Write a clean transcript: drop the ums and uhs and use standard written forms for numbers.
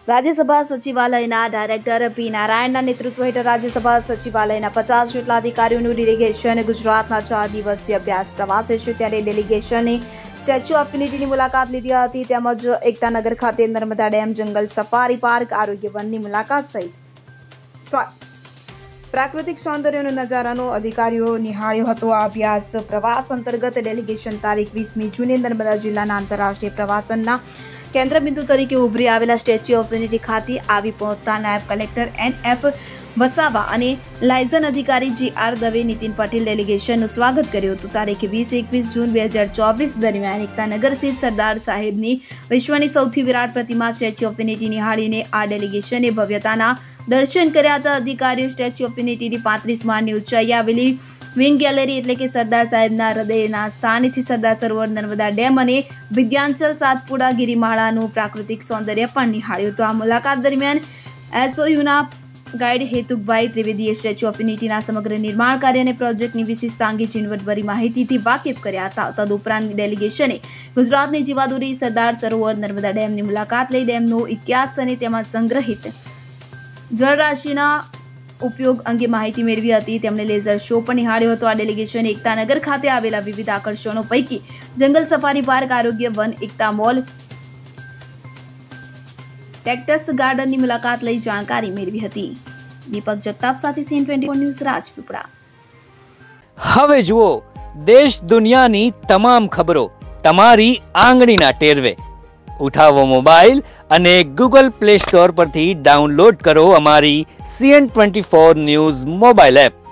Rajya Sabha સચિવાલયના director પી નારાયણના નેતૃત્વ હેઠળ રાજ્યસભા સચિવાલયના 50 જેટલા અધિકારીઓનું ડેલિગેશન ગુજરાતના 4 દિવસીય અભ્યાસ પ્રવાસે છે। ત્યારે ડેલિગેશને સ્ટેચ્યુ ઓફ યુનિટીની મુલાકાત લીધી હતી તેમજ એકતાનગર ખાતે Narmada dam, jungle safari park, આરોગ્ય વનની મુલાકાત સહિત પ્રાકૃતિક સૌંદર્યનો નજારાનો અધિકારીઓ નિહાળ્યો હતો। આ અભ્યાસ પ્રવાસ અંતર્ગત ડેલિગેશન તારીખ 20મી જૂને નર્મદા જિલ્લાના આંતરરાષ્ટ્રીય પ્રવાસનના કેન્દ્રબિંદુ તરીકે ઉભરી આવેલા સ્ટેચ્યુ ઓફ યુનિટી ખાતે આવી પહોંચતા નાયબ કલેક્ટર NF વસાવા અને લાયઝન અધિકારી GR દવે, નીતિન પટેલ ડેલિગેશનનું સ્વાગત કર્યું હતું। તારીખ 20-21 જૂન 2024 દરમિયાન એકતાનગર સ્થિત સરદાર સાહેબની વિશ્વની સૌથી વિરાટ પ્રતિમા સ્ટેચ્યુ ઓફ યુનિટી નિહાળીને આ ડેલિગેશને ભવ્યતાના દર્શન કર્યા હતા। અધિકારીઓ સ્ટેચ્યુ ઓફ યુનિટીની 35 માળની ઊંચાઈએ આવેલી વિંગ ગેલેરી એટલે કે સરદાર સાહેબના હૃદયના સ્થાનેથી સરદાર સરોવર, નર્મદા ડેમ અને વિદ્યાંચલ, સાતપુડા ગિરિમાળાનું પ્રાકૃતિક સૌંદર્ય પણ નિહાળ્યું હતું। આ મુલાકાત દરમિયાન SOUના ગાઈડ હેતુકભાઈ ત્રિવેદીએ સ્ટેચ્યુ ઓફ યુનિટીના સમગ્ર નિર્માણ કાર્ય અને પ્રોજેક્ટની વિશેષતા અંગે ઝીણવટભરી માહિતીથી વાકેફ કર્યા હતા। તદુપરાંત ડેલિગેશને ગુજરાતની જીવાદોરી સરદાર સરોવર, નર્મદા ડેમની મુલાકાત લઈ ડેમનો ઇતિહાસ અને તેમાં સંગ્રહિત જળરાશિના ઉપયોગ અંગે માહિતી મેળવી હતી। તેમણે લેઝર શો પણ નિહાળ્યો હતો। આ ડેલિગેશન એકતાનગર ખાતે આવેલા વિવિધ આકર્ષણો પૈકી જંગલ સફારી પાર્ક, આરોગ્ય વન, એકતા મોલ, કેક્ટસ ગાર્ડનની મુલાકાત લઈ જાણકારી મેળવી હતી। દીપક જગતાપ સાથે CN24 ન્યૂઝ, રાજપીપળા। હવે જુઓ દેશ દુનિયાની તમામ ખબરો તમારી આંગળીના ટેરવે। ઉઠાવો મોબાઈલ અને Google Play Store પરથી ડાઉનલોડ કરો અમારી CN24 ન્યૂઝ મોબાઈલ એપ।